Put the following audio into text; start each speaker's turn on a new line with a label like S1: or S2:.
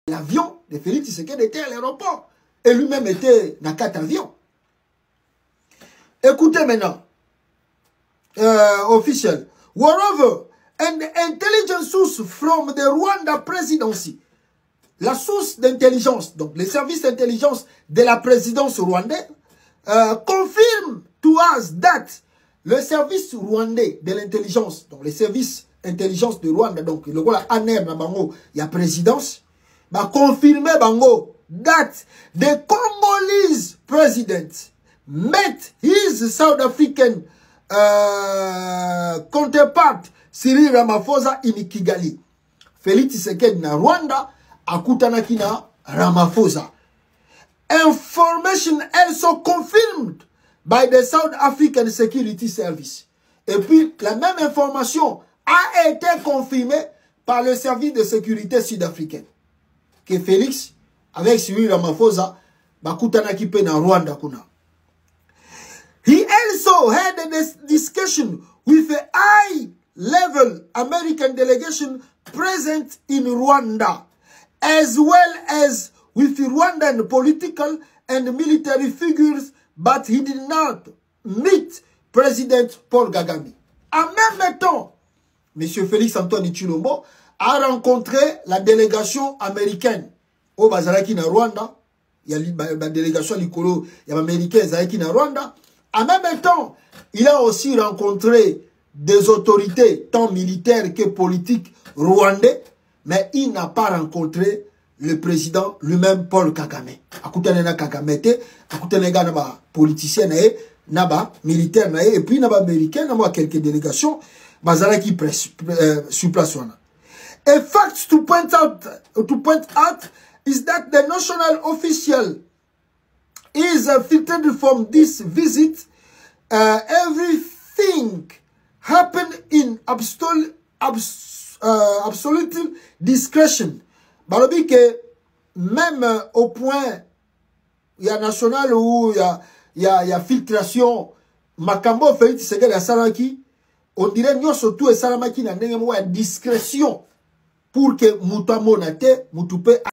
S1: L'avion de Félix Tshisekedi était à l'aéroport. Et lui-même était dans 4 avions. Écoutez maintenant. Official. Moreover, an intelligence source from the Rwanda presidency. La source d'intelligence, donc les services d'intelligence de la présidence rwandaise, confirme to us that le service rwandais de l'intelligence, donc les services d'intelligence de Rwanda, donc le voilà ANER na bango, il y a présidence, va confirmer bango that the Congolese president met his South African counterpart Cyril Ramaphosa in Kigali. Félix Tshisekedi na Rwanda akutanaki na Ramaphosa. Information also confirmed by the South African Security Service. Et puis, la même information a été confirmée par le service de sécurité sud-africain. Que Félix, avec Cyril Ramaphosa, bakutanaki pe na Rwanda kuna. He also had a discussion with a high-level American delegation present in Rwanda, as well as with Rwandan political and military figures, but he did not meet President Paul Kagame. En même temps, M. Félix Antoine Tshilombo a rencontré la délégation américaine au Bazaraki na Rwanda. Il y a la délégation Likolo, il y a l'américain Zaki na Rwanda. En même temps, il a aussi rencontré des autorités, tant militaires que politiques rwandais, mais il n'a pas rencontré le président lui-même, Paul Kagame. Akutanena Kagame te, akutanega naba politicien nae, naba militaire nae, et puis naba américain, naba quelques délégations, bazara qui sur place wana. A fact to point out is that the national official is filtered from this visit. Everything happened in absolute discretion. Balobi que même au point, il y a national où il y a filtration, makambo Félix Tshisekedi ya salaki, on dirait nous surtout et salamaki na ndenge mo ya discrétion pour que mutu amonate, mutu pe